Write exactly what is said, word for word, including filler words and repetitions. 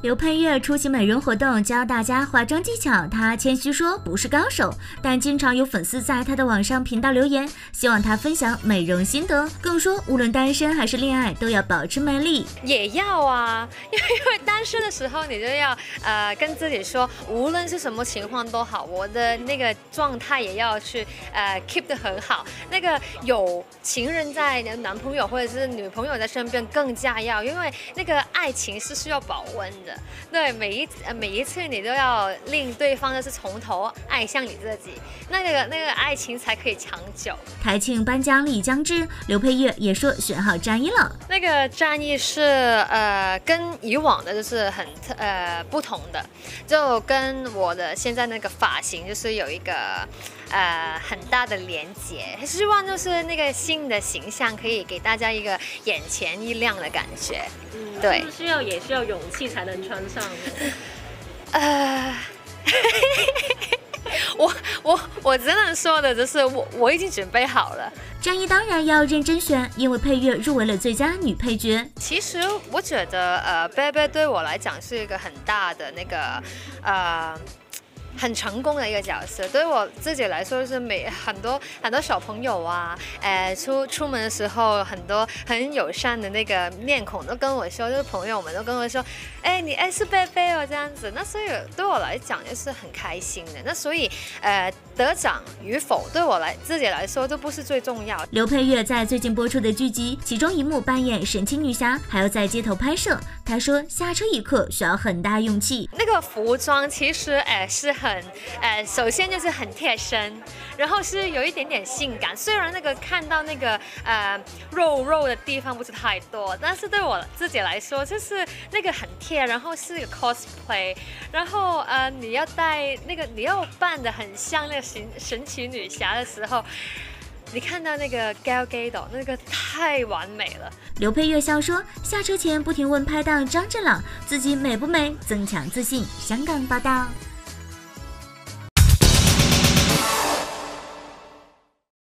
刘佩玥出席美容活动，教大家化妆技巧。她谦虚说不是高手，但经常有粉丝在她的网上频道留言，希望她分享美容心得。更说无论单身还是恋爱，都要保持美丽。 也要啊，因为因为单身的时候，你就要呃跟自己说，无论是什么情况都好，我的那个状态也要去呃 keep 得很好。那个有情人在，男朋友或者是女朋友在身边更加要，因为那个爱情是需要保温的。对，每一呃每一次你都要令对方就是从头爱上你自己，那个那个爱情才可以长久。 台庆颁奖礼将至，刘佩玥也说选好战衣了。 那个战衣是呃跟以往的就是很呃不同的，就跟我的现在那个发型就是有一个呃很大的连结，希望就是那个新的形象可以给大家一个眼前一亮的感觉。 嗯， 对， 是不是需要也需要勇气才能穿上的？ 呃，我我我只能说的就是我我已经准备好了。 战衣当然要认真选，因为佩玥入围了最佳女配角。 其实我觉得呃贝贝对我来讲是一个很大的那个呃。很成功的一个角色，对我自己来说是每很多很多小朋友啊，呃出出门的时候，很多很友善的那个面孔都跟我说，就是朋友们都跟我说，哎你哎是贝贝哦这样子，那所以对我来讲就是很开心的。那所以呃得奖与否对我来自己来说都不是最重要。 刘佩玥在最近播出的剧集，其中一幕扮演神奇女侠，还要在街头拍摄。她说下车一刻需要很大勇气。 那个服装其实哎是很呃，首先就是很贴身，然后是有一点点性感。虽然那个看到那个呃肉肉的地方不是太多，但是对我自己来说，就是那个很贴，然后是一个 cosplay， 然后呃你要戴那个你要扮得很像那个神神奇女侠的时候。你看到那个 Gal Gadot 那个太完美了。 刘佩玥笑说，下车前不停问拍档张振朗自己美不美，增强自信。香港报道。